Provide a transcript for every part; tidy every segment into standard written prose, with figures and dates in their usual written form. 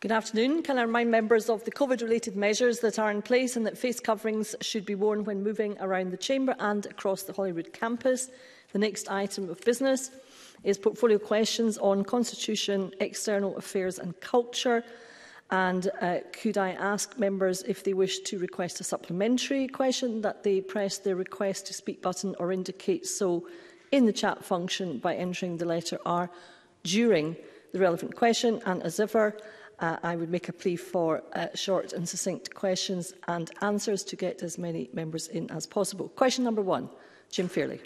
Good afternoon. Can I remind members of the COVID-related measures that are in place and that face coverings should be worn when moving around the Chamber and across the Holyrood campus? The next item of business is portfolio questions on Constitution, External Affairs and Culture. And could I ask members, if they wish to request a supplementary question, that they press the request to speak button or indicate so in the chat function by entering the letter R during the relevant question. And as ever, I would make a plea for short and succinct questions and answers to get as many members in as possible. Question number 1, Jim Fairley.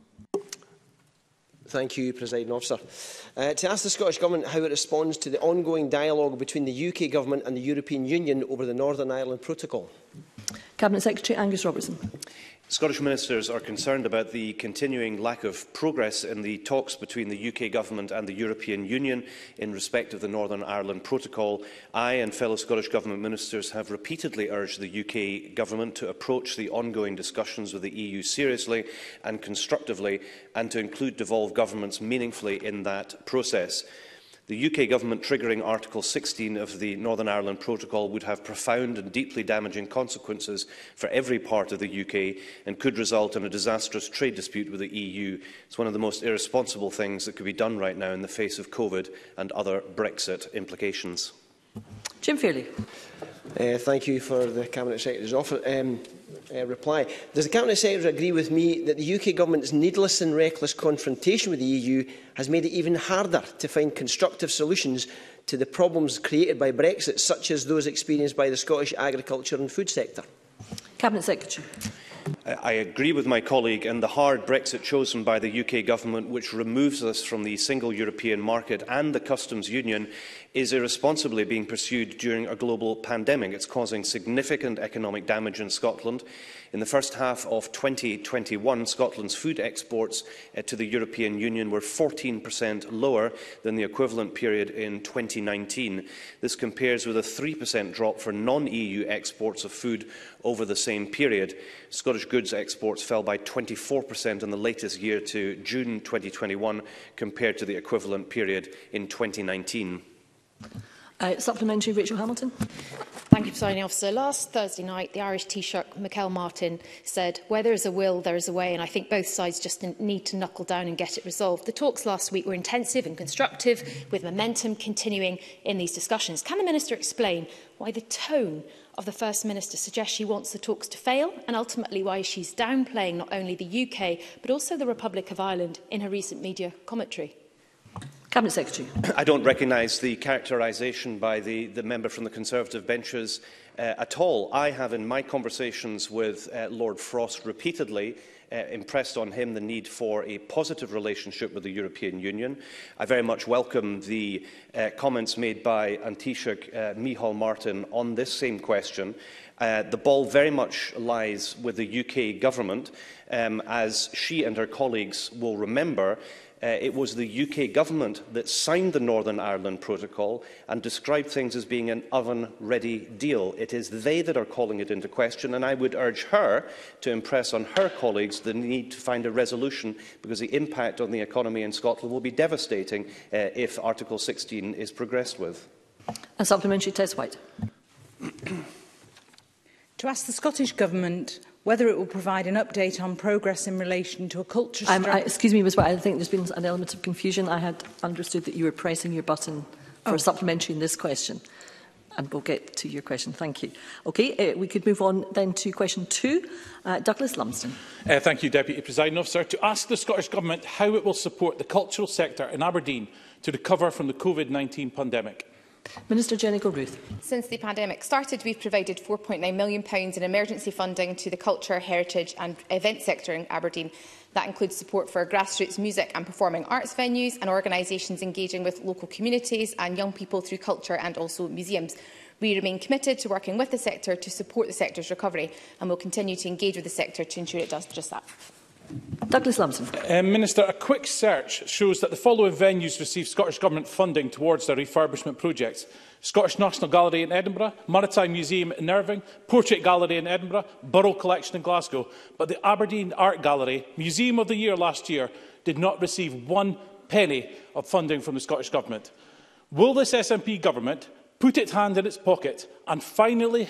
Thank you, Presiding Officer. To ask the Scottish Government how it responds to the ongoing dialogue between the UK Government and the European Union over the Northern Ireland Protocol. Cabinet Secretary Angus Robertson. Scottish ministers are concerned about the continuing lack of progress in the talks between the UK Government and the European Union in respect of the Northern Ireland Protocol. I and fellow Scottish Government ministers have repeatedly urged the UK Government to approach the ongoing discussions with the EU seriously and constructively, and to include devolved governments meaningfully in that process. The UK Government triggering Article 16 of the Northern Ireland Protocol would have profound and deeply damaging consequences for every part of the UK and could result in a disastrous trade dispute with the EU. It's one of the most irresponsible things that could be done right now in the face of COVID and other Brexit implications. Jim Fairley. Thank you for the Cabinet Secretary's reply. Does the Cabinet Secretary agree with me that the UK Government's needless and reckless confrontation with the EU has made it even harder to find constructive solutions to the problems created by Brexit, such as those experienced by the Scottish agriculture and food sector? Cabinet Secretary. I agree with my colleague, and the hard Brexit chosen by the UK Government, which removes us from the single European market and the customs union, is irresponsibly being pursued during a global pandemic. It's causing significant economic damage in Scotland. In the first half of 2021, Scotland's food exports to the European Union were 14% lower than the equivalent period in 2019. This compares with a 3% drop for non-EU exports of food over the same period. Scottish goods exports fell by 24% in the latest year to June 2021 compared to the equivalent period in 2019. Supplementary, Rachel Hamilton. Thank you, Presiding Officer. Last Thursday night, the Irish Taoiseach, Michael Martin, said, "Where there is a will, there is a way," and I think both sides just need to knuckle down and get it resolved. The talks last week were intensive and constructive, with momentum continuing in these discussions. Can the Minister explain why the tone of the First Minister suggests she wants the talks to fail, and ultimately why she's downplaying not only the UK, but also the Republic of Ireland in her recent media commentary? Cabinet Secretary. I don't recognise the characterisation by the member from the Conservative benches at all. I have, in my conversations with Lord Frost, repeatedly impressed on him the need for a positive relationship with the European Union. I very much welcome the comments made by Taoiseach Micheál Martin on this same question. The ball very much lies with the UK Government. As she and her colleagues will remember, it was the UK Government that signed the Northern Ireland Protocol and described things as being an oven-ready deal. It is they that are calling it into question, and I would urge her to impress on her colleagues the need to find a resolution, because the impact on the economy in Scotland will be devastating if Article 16 is progressed with. A supplementary, Tess White. To ask the Scottish Government whether it will provide an update on progress in relation to a culture strategy. Excuse me, Ms White, I think there's been an element of confusion. I had understood that you were pressing your button for a supplementary in this question. And we'll get to your question. Thank you. Okay, we could move on then to question 2. Douglas Lumsden. Thank you, Deputy Presiding Officer. To ask the Scottish Government how it will support the cultural sector in Aberdeen to recover from the COVID-19 pandemic. Minister Jenny Gilruth. Since the pandemic started, we've provided £4.9 million in emergency funding to the culture, heritage and event sector in Aberdeen. That includes support for grassroots music and performing arts venues and organisations engaging with local communities and young people through culture and also museums. We remain committed to working with the sector to support the sector's recovery, and will continue to engage with the sector to ensure it does just that. Douglas Lumsden. Minister, a quick search shows that the following venues receive Scottish Government funding towards their refurbishment projects: Scottish National Gallery in Edinburgh, Maritime Museum in Irving, Portrait Gallery in Edinburgh, Borough Collection in Glasgow. But the Aberdeen Art Gallery, Museum of the Year last year, did not receive one penny of funding from the Scottish Government. Will this SNP government put its hand in its pocket and finally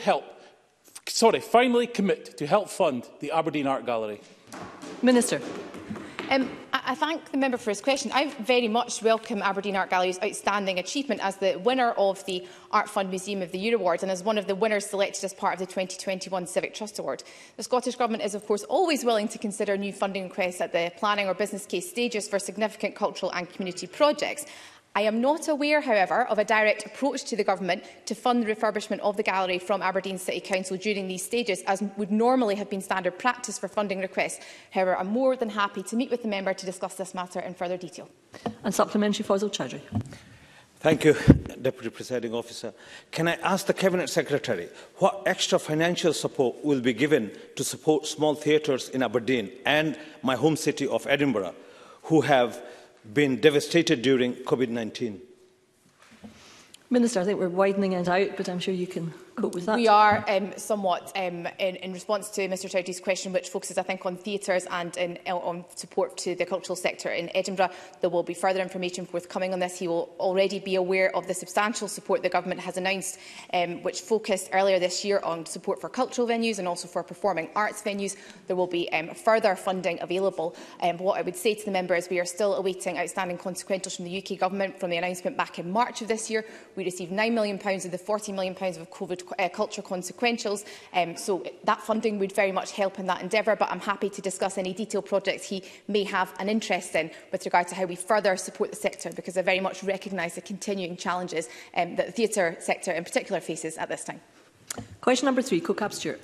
commit to help fund the Aberdeen Art Gallery? Minister. I thank the member for his question. I very much welcome Aberdeen Art Gallery's outstanding achievement as the winner of the Art Fund Museum of the Year Award and as one of the winners selected as part of the 2021 Civic Trust Award. The Scottish Government is, of course, always willing to consider new funding requests at the planning or business case stages for significant cultural and community projects. I am not aware, however, of a direct approach to the Government to fund the refurbishment of the gallery from Aberdeen City Council during these stages, as would normally have been standard practice for funding requests. However, I am more than happy to meet with the member to discuss this matter in further detail. And supplementary, Faisal Chowdhury. Thank you, Deputy Presiding Officer. Can I ask the Cabinet Secretary what extra financial support will be given to support small theatres in Aberdeen and my home city of Edinburgh, who have been devastated during COVID-19? Minister, I think we're widening it out, but I'm sure you can cope with that. We are somewhat in response to Mr Chowdhury's question, which focuses, I think, on theatres and on support to the cultural sector in Edinburgh. There will be further information forthcoming on this. He will already be aware of the substantial support the Government has announced, which focused earlier this year on support for cultural venues and also for performing arts venues. There will be further funding available. What I would say to the member is we are still awaiting outstanding consequentials from the UK Government from the announcement back in March of this year. We received £9 million of the £40 million of COVID culture consequentials, so that funding would very much help in that endeavour, but I'm happy to discuss any detailed projects he may have an interest in with regard to how we further support the sector, because I very much recognise the continuing challenges that the theatre sector in particular faces at this time. Question number 3, Co-Cap Stewart.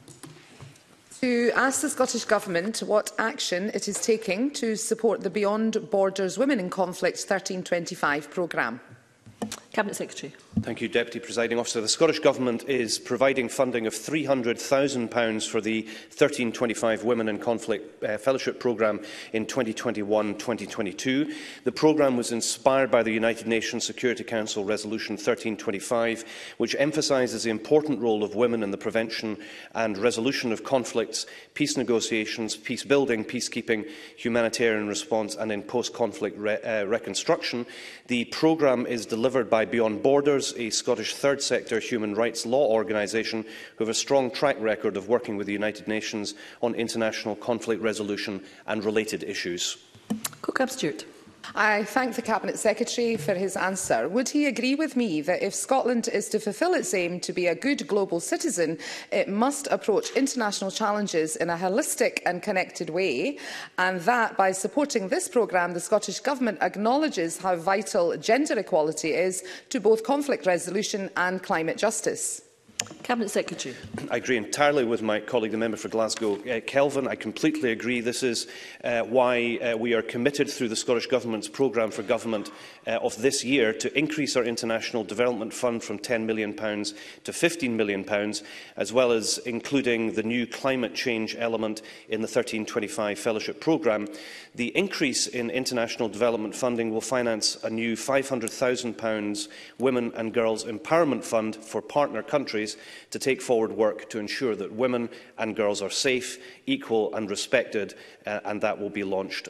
To ask the Scottish Government what action it is taking to support the Beyond Borders Women in Conflict 1325 programme. Cabinet Secretary. Thank you, Deputy Presiding Officer. The Scottish Government is providing funding of £300,000 for the 1325 Women in Conflict Fellowship Programme in 2021-2022. The programme was inspired by the United Nations Security Council Resolution 1325, which emphasises the important role of women in the prevention and resolution of conflicts, peace negotiations, peace building, peacekeeping, humanitarian response and in post-conflict reconstruction. The programme is delivered by Beyond Borders, a Scottish third sector human rights law organisation who have a strong track record of working with the United Nations on international conflict resolution and related issues. Co-Cap Stewart. I thank the Cabinet Secretary for his answer. Would he agree with me that if Scotland is to fulfil its aim to be a good global citizen, it must approach international challenges in a holistic and connected way, and that by supporting this programme, the Scottish Government acknowledges how vital gender equality is to both conflict resolution and climate justice? Cabinet Secretary. I agree entirely with my colleague, the member for Glasgow, Kelvin. I completely agree. This is why we are committed through the Scottish Government's programme for government of this year to increase our International Development Fund from £10 million to £15 million, as well as including the new climate change element in the 1325 Fellowship Programme. The increase in international development funding will finance a new £500,000 Women and Girls Empowerment Fund for partner countries to take forward work to ensure that women and girls are safe, equal and respected, and that will be launched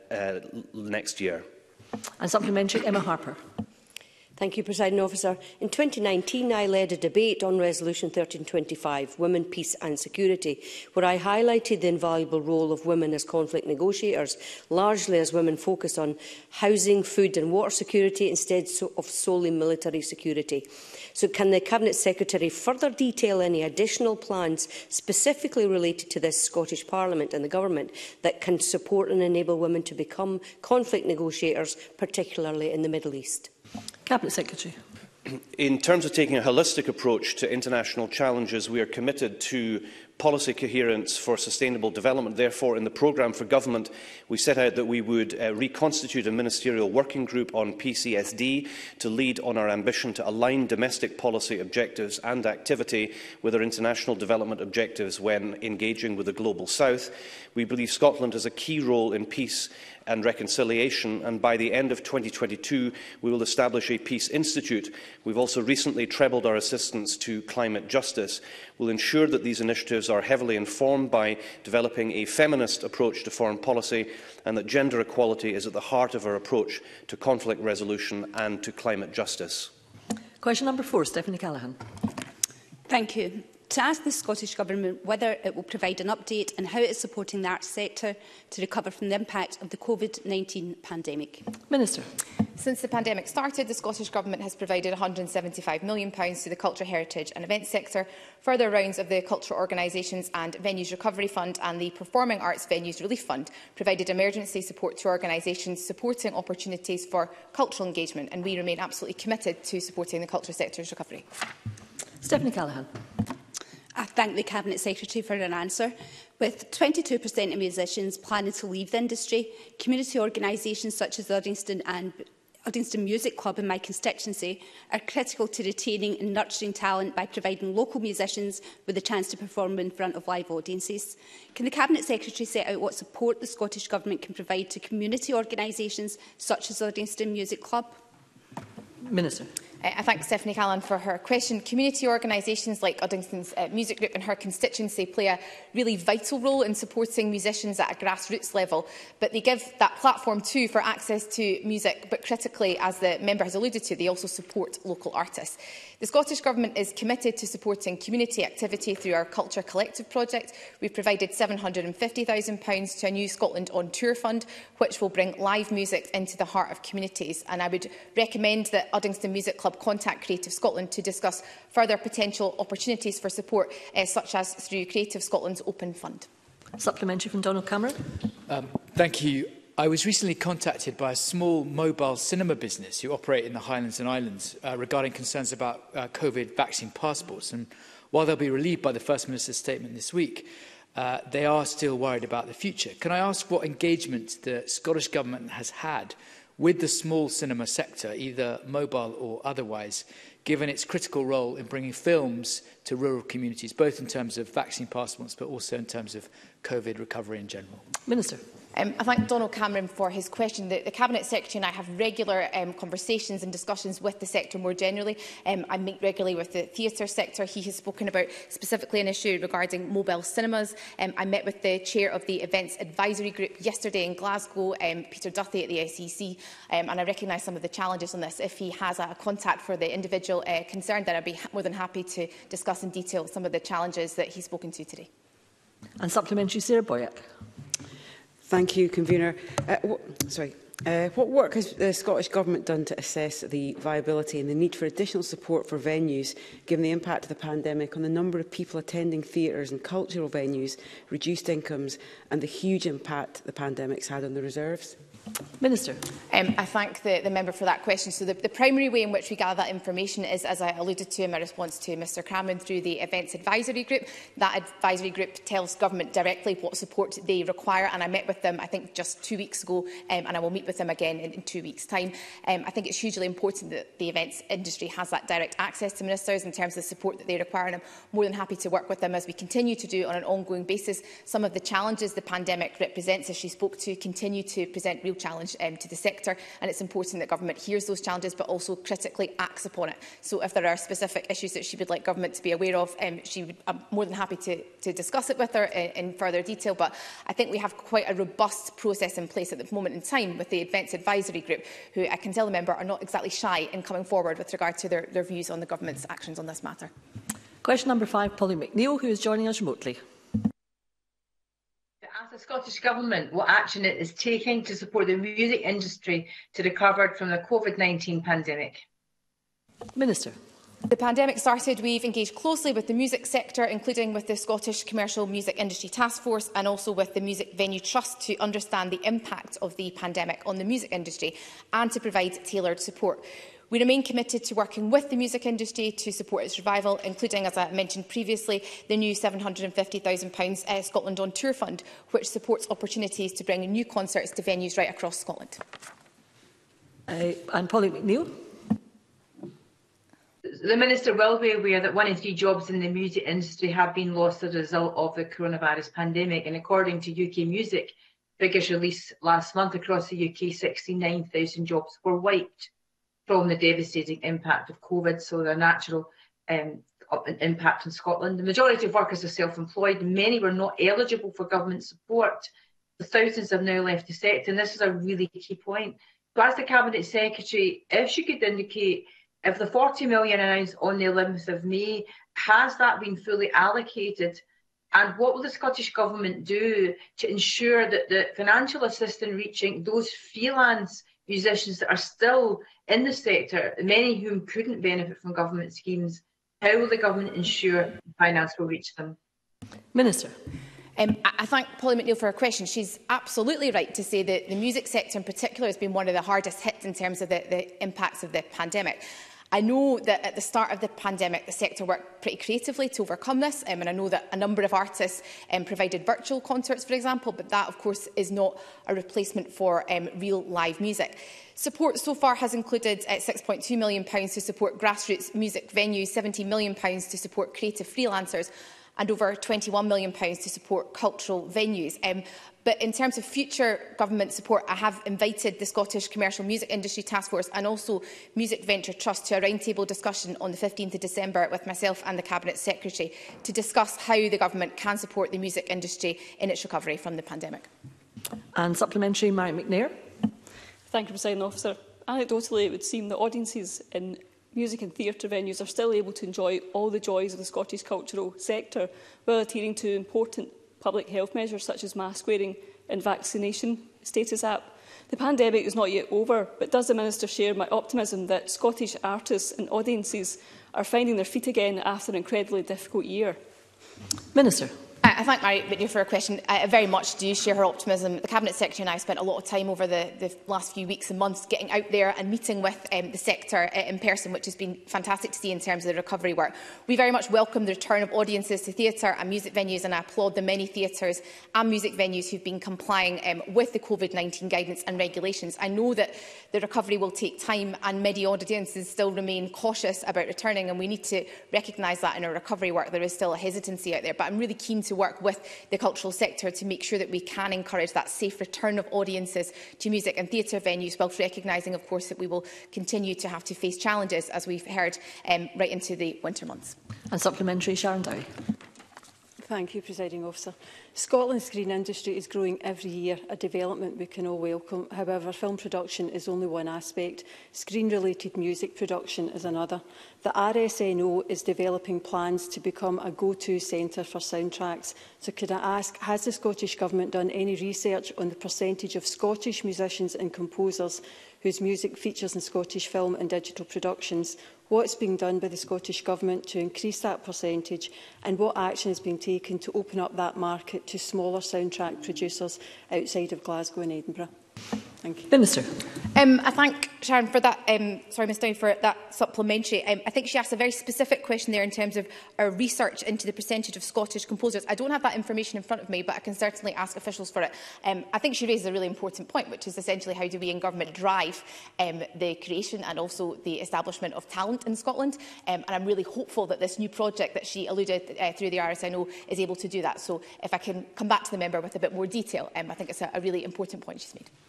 next year. And supplementary, Emma Harper. Thank you, Presiding Officer. In 2019, I led a debate on Resolution 1325, Women, Peace and Security, where I highlighted the invaluable role of women as conflict negotiators, largely as women focus on housing, food and water security instead of solely military security. So can the Cabinet Secretary further detail any additional plans specifically related to this Scottish Parliament and the Government that can support and enable women to become conflict negotiators, particularly in the Middle East? Cabinet Secretary. In terms of taking a holistic approach to international challenges, we are committed to policy coherence for sustainable development. Therefore, in the programme for government, we set out that we would reconstitute a ministerial working group on PCSD to lead on our ambition to align domestic policy objectives and activity with our international development objectives when engaging with the Global South. We believe Scotland has a key role in peace and reconciliation, and by the end of 2022 we will establish a Peace Institute. We've also recently trebled our assistance to climate justice. We'll ensure that these initiatives are heavily informed by developing a feminist approach to foreign policy, and that gender equality is at the heart of our approach to conflict resolution and to climate justice. Question number 4, Stephanie Callaghan. Thank you. To ask the Scottish Government whether it will provide an update on how it is supporting the arts sector to recover from the impact of the COVID-19 pandemic. Minister. Since the pandemic started, the Scottish Government has provided £175 million to the culture, heritage and events sector. Further rounds of the Cultural Organisations and Venues Recovery Fund and the Performing Arts Venues Relief Fund provided emergency support to organisations supporting opportunities for cultural engagement, and we remain absolutely committed to supporting the culture sector's recovery. Stephanie Callaghan. I thank the Cabinet Secretary for an answer. With 22% of musicians planning to leave the industry, community organisations such as the Uddingston Music Club in my constituency are critical to retaining and nurturing talent by providing local musicians with a chance to perform in front of live audiences. Can the Cabinet Secretary set out what support the Scottish Government can provide to community organisations such as the Uddingston Music Club? Minister. I thank Stephanie Callaghan for her question. Community organisations like Uddingston's Music Group and her constituency play a really vital role in supporting musicians at a grassroots level, but they give that platform too for access to music, but critically, as the member has alluded to, they also support local artists. The Scottish Government is committed to supporting community activity through our Culture Collective project. We've provided £750,000 to a new Scotland on Tour fund, which will bring live music into the heart of communities. And I would recommend that Uddingston Music Club contact Creative Scotland to discuss further potential opportunities for support, such as through Creative Scotland's Open Fund. Supplementary from Donald Cameron. Thank you. I was recently contacted by a small mobile cinema business who operate in the Highlands and Islands regarding concerns about COVID vaccine passports. And while they'll be relieved by the First Minister's statement this week, they are still worried about the future. Can I ask what engagement the Scottish Government has had with the small cinema sector, either mobile or otherwise, given its critical role in bringing films to rural communities, both in terms of vaccine passports, but also in terms of COVID recovery in general? Minister. I thank Donald Cameron for his question. The Cabinet Secretary and I have regular conversations and discussions with the sector more generally. I meet regularly with the theatre sector. He has spoken about specifically an issue regarding mobile cinemas. I met with the chair of the Events Advisory Group yesterday in Glasgow, Peter Duthie at the SEC, and I recognise some of the challenges on this. If he has a contact for the individual concerned, then I'd be more than happy to discuss in detail some of the challenges that he's spoken to today. And supplementary, Sarah Boyack. Thank you, Convener. What work has the Scottish Government done to assess the viability and the need for additional support for venues, given the impact of the pandemic on the number of people attending theatres and cultural venues, reduced incomes and the huge impact the pandemic's had on the reserves? Minister. I thank the member for that question. So the primary way in which we gather that information is, as I alluded to in my response to Mr Cameron, through the Events Advisory Group. That advisory group tells government directly what support they require, and I met with them, I think, just 2 weeks ago, and I will meet with them again in 2 weeks' time. I think it's hugely important that the events industry has that direct access to ministers in terms of the support that they require, and I'm more than happy to work with them as we continue to do on an ongoing basis. Some of the challenges the pandemic represents, as she spoke to, continue to present real challenge to the sector, and it's important that government hears those challenges but also critically acts upon it. So if there are specific issues that she would like government to be aware of, I'm more than happy to discuss it with her in further detail, but I think we have quite a robust process in place at the moment in time with the Events Advisory Group, who I can tell the member are not exactly shy in coming forward with regard to their views on the government's actions on this matter. Question number 5, Polly McNeill, who is joining us remotely. Ask the Scottish Government what action it is taking to support the music industry to recover from the COVID-19 pandemic. Minister. The pandemic started, we've engaged closely with the music sector, including with the Scottish Commercial Music Industry Task Force and also with the Music Venue Trust, to understand the impact of the pandemic on the music industry and to provide tailored support. We remain committed to working with the music industry to support its revival, including, as I mentioned previously, the new £750,000 Scotland on Tour fund, which supports opportunities to bring new concerts to venues right across Scotland. And Polly McNeill. The Minister will be aware that 1 in 3 jobs in the music industry have been lost as a result of the coronavirus pandemic, and according to UK Music figures released last month across the UK, 69,000 jobs were wiped from the devastating impact of COVID, so the natural impact in Scotland. The majority of workers are self-employed, and many were not eligible for government support. The thousands have now left the sector, and this is a really key point. So as the Cabinet Secretary, if she could indicate If the 40 million announced on the 11th of May, has that been fully allocated? And what will the Scottish Government do to ensure that the financial assistance reaching those freelance musicians that are still in the sector, many of whom couldn't benefit from government schemes, how will the Government ensure finance will reach them? Minister. I thank Polly McNeill for her question. She's absolutely right to say that the music sector in particular has been one of the hardest hit in terms of the impacts of the pandemic. I know that at the start of the pandemic, the sector worked pretty creatively to overcome this, and I know that a number of artists provided virtual concerts, for example, but that, of course, is not a replacement for real live music. Support so far has included £6.2 million to support grassroots music venues, £17 million to support creative freelancers, and over £21 million to support cultural venues. But in terms of future government support, I have invited the Scottish Commercial Music Industry Task Force and also Music Venture Trust to a roundtable discussion on the 15th of December with myself and the Cabinet Secretary to discuss how the government can support the music industry in its recovery from the pandemic. And supplementary, Mary McNair. Thank you, Presiding Officer. Anecdotally, it would seem that audiences in music and theatre venues are still able to enjoy all the joys of the Scottish cultural sector while adhering to important public health measures such as mask wearing and vaccination status app. The pandemic is not yet over, but does the Minister share my optimism that Scottish artists and audiences are finding their feet again after an incredibly difficult year? Minister. I thank Mary McNeill for her question. I very much do share her optimism. The Cabinet Secretary and I spent a lot of time over the last few weeks and months getting out there and meeting with the sector in person, which has been fantastic to see in terms of the recovery work. We very much welcome the return of audiences to theatre and music venues, and I applaud the many theatres and music venues who have been complying with the COVID-19 guidance and regulations. I know that the recovery will take time and many audiences still remain cautious about returning, and we need to recognise that in our recovery work. There is still a hesitancy out there, but I'm really keen to work with the cultural sector to make sure that we can encourage that safe return of audiences to music and theatre venues, whilst recognising, of course, that we will continue to have to face challenges, as we've heard, right into the winter months. And supplementary, Sharon Dowie. Thank you, Presiding Officer. Scotland's screen industry is growing every year, a development we can all welcome. However, film production is only one aspect. Screen-related music production is another. The RSNO is developing plans to become a go-to centre for soundtracks. So could I ask, has the Scottish Government done any research on the percentage of Scottish musicians and composers whose music features in Scottish film and digital productions? What's being done by the Scottish Government to increase that percentage, and what action is being taken to open up that market to smaller soundtrack producers outside of Glasgow and Edinburgh? Thank you. Minister. I thank Sharon for that. Ms Downey, for that supplementary. I think she asked a very specific question there in terms of our research into the percentage of Scottish composers. I don't have that information in front of me, but I can certainly ask officials for it. I think she raises a really important point, which is essentially how do we in government drive the creation and also the establishment of talent in Scotland. And I'm really hopeful that this new project that she alluded through the RSNO is able to do that. So if I can come back to the member with a bit more detail, I think it's a really important point she's made.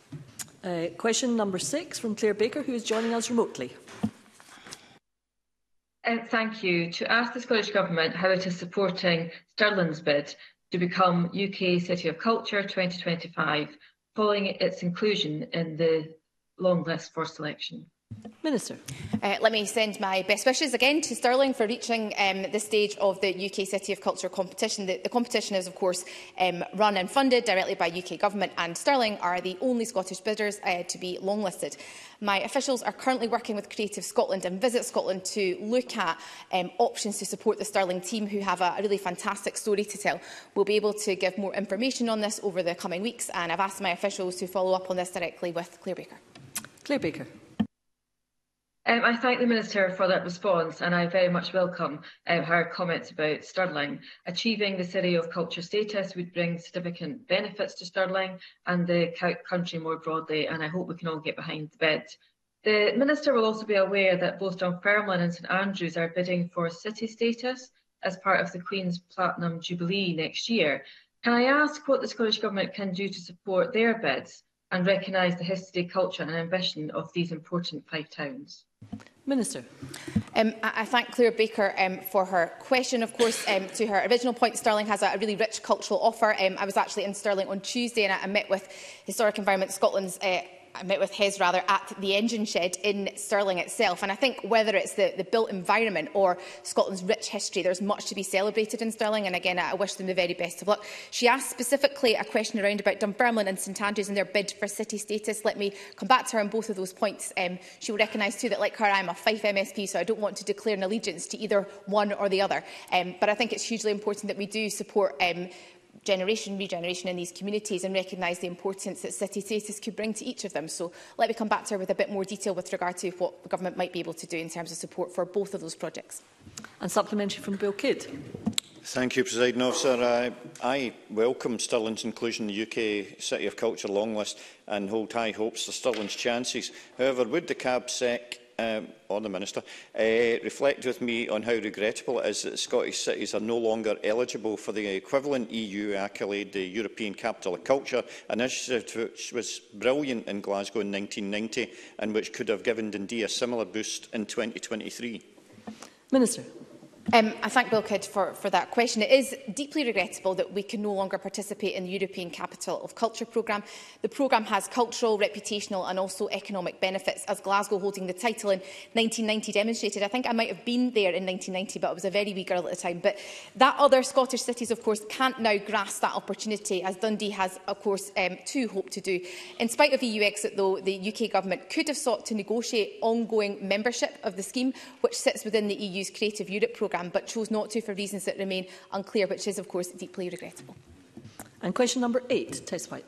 Question number 6 from Claire Baker, who is joining us remotely. Thank you. To ask the Scottish Government how it is supporting Stirling's bid to become UK City of Culture 2025, following its inclusion in the long list for selection. Minister. Let me send my best wishes again to Stirling for reaching this stage of the UK City of Culture competition. The competition is, of course, run and funded directly by UK Government, and Stirling are the only Scottish bidders to be longlisted. My officials are currently working with Creative Scotland and Visit Scotland to look at options to support the Stirling team, who have a really fantastic story to tell. We'll be able to give more information on this over the coming weeks, and I've asked my officials to follow up on this directly with Claire Baker. Claire Baker. I thank the Minister for that response, and I very much welcome her comments about Stirling. Achieving the City of Culture status would bring significant benefits to Stirling and the country more broadly, and I hope we can all get behind the bid. The Minister will also be aware that both Dunfermline and St Andrews are bidding for city status as part of the Queen's Platinum Jubilee next year. Can I ask what the Scottish Government can do to support their bids and recognise the history, culture and ambition of these important 5 towns? Minister. I thank Claire Baker for her question. Of course, to her original point, Stirling has a really rich cultural offer. I was actually in Stirling on Tuesday, and I met with Historic Environment Scotland's I met with Hez rather at the engine shed in Stirling itself, and I think whether it's the built environment or Scotland's rich history, there's much to be celebrated in Stirling, and again I wish them the very best of luck. She asked specifically a question around about Dunfermline and St Andrews and their bid for city status. Let me come back to her on both of those points. She will recognise too that, like her, I'm a Fife MSP, so I don't want to declare an allegiance to either one or the other. But I think it's hugely important that we do support regeneration in these communities and recognise the importance that city status could bring to each of them. So let me come back to her with a bit more detail with regard to what the government might be able to do in terms of support for both of those projects. And supplementary from Bill Kidd. Thank you, Presiding Officer. I welcome Stirling's inclusion in the UK City of Culture long list and hold high hopes for Stirling's chances. However, would the CABSEC or the Minister reflect with me on how regrettable it is that Scottish cities are no longer eligible for the equivalent EU accolade, the European Capital of Culture, an initiative which was brilliant in Glasgow in 1990 and which could have given Dundee a similar boost in 2023? Minister. I thank Bill Kidd for that question. It is deeply regrettable that we can no longer participate in the European Capital of Culture programme. The programme has cultural, reputational and also economic benefits, as Glasgow holding the title in 1990 demonstrated. I think I might have been there in 1990, but I was a very wee girl at the time. But that other Scottish cities, of course, can't now grasp that opportunity, as Dundee has, of course, too hoped to do. In spite of EU exit, though, the UK Government could have sought to negotiate ongoing membership of the scheme, which sits within the EU's Creative Europe programme, but chose not to for reasons that remain unclear, which is, of course, deeply regrettable. And question number 8, Tess White.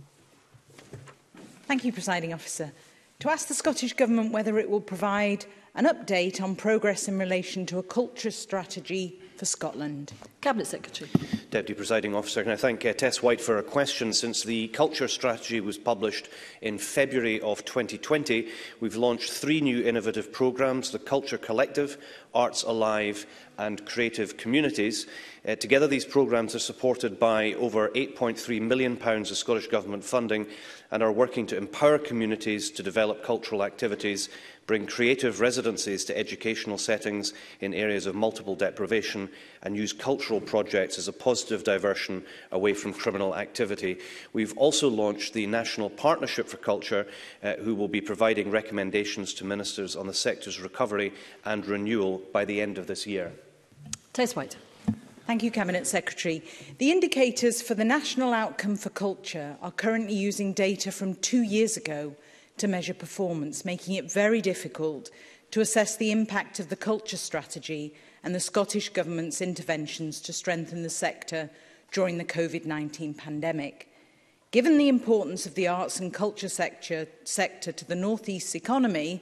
Thank you, Presiding Officer. To ask the Scottish Government whether it will provide an update on progress in relation to a culture strategy for Scotland. Cabinet Secretary. Deputy Presiding Officer, can I thank Tess White for her question. Since the Culture Strategy was published in February of 2020, we've launched 3 new innovative programmes: the Culture Collective, Arts Alive and Creative Communities. Together, these programmes are supported by over £8.3 million of Scottish Government funding and are working to empower communities to develop cultural activities, bring creative residencies to educational settings in areas of multiple deprivation, and use cultural projects as a positive diversion away from criminal activity. We've also launched the National Partnership for Culture, who will be providing recommendations to ministers on the sector's recovery and renewal by the end of this year. Tess White. Thank you, Cabinet Secretary. The indicators for the National Outcome for Culture are currently using data from 2 years ago to measure performance, making it very difficult to assess the impact of the culture strategy and the Scottish Government's interventions to strengthen the sector during the COVID-19 pandemic. Given the importance of the arts and culture sector to the North East's economy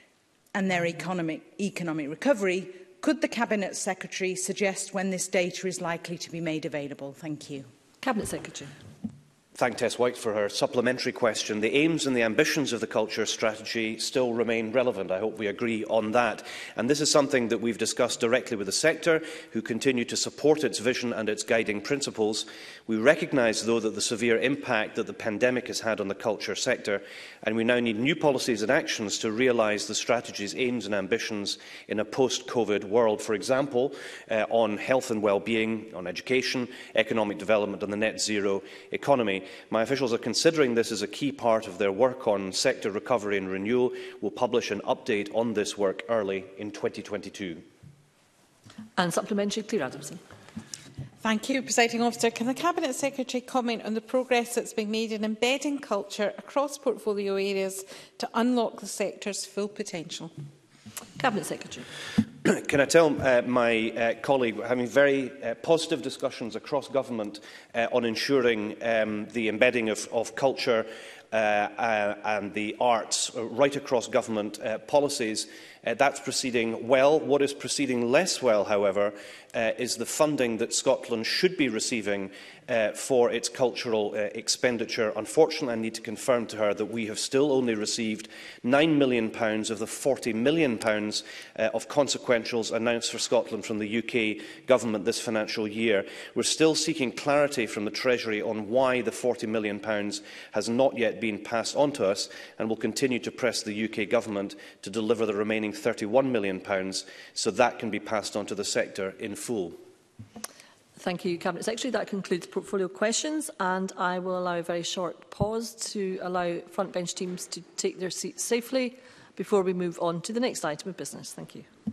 and their economic recovery, could the Cabinet Secretary suggest when this data is likely to be made available? Thank you. Cabinet Secretary. Thank Tess White for her supplementary question. The aims and the ambitions of the culture strategy still remain relevant. I hope we agree on that. And this is something that we've discussed directly with the sector, who continue to support its vision and its guiding principles. We recognise, though, that the severe impact that the pandemic has had on the culture sector, and we now need new policies and actions to realise the strategy's aims and ambitions in a post-COVID world. For example, on health and well-being, on education, economic development and the net zero economy. My officials are considering this as a key part of their work on sector recovery and renewal. We'll publish an update on this work early in 2022. And supplementary, Claire Adamson. Thank you, Presiding Officer. Can the Cabinet Secretary comment on the progress that's being made in embedding culture across portfolio areas to unlock the sector's full potential? Cabinet Secretary. Can I tell my colleague we're having very positive discussions across government on ensuring the embedding of culture and the arts right across government policies. That's proceeding well. What is proceeding less well, however, is the funding that Scotland should be receiving for its cultural expenditure. Unfortunately, I need to confirm to her that we have still only received £9 million of the £40 million of consequentials announced for Scotland from the UK Government this financial year. We're still seeking clarity from the Treasury on why the £40 million has not yet been passed on to us, and will continue to press the UK Government to deliver the remaining £31 million so that can be passed on to the sector in full. Thank you, Cabinet Secretary. That concludes portfolio questions, and I will allow a very short pause to allow front bench teams to take their seats safely before we move on to the next item of business. Thank you.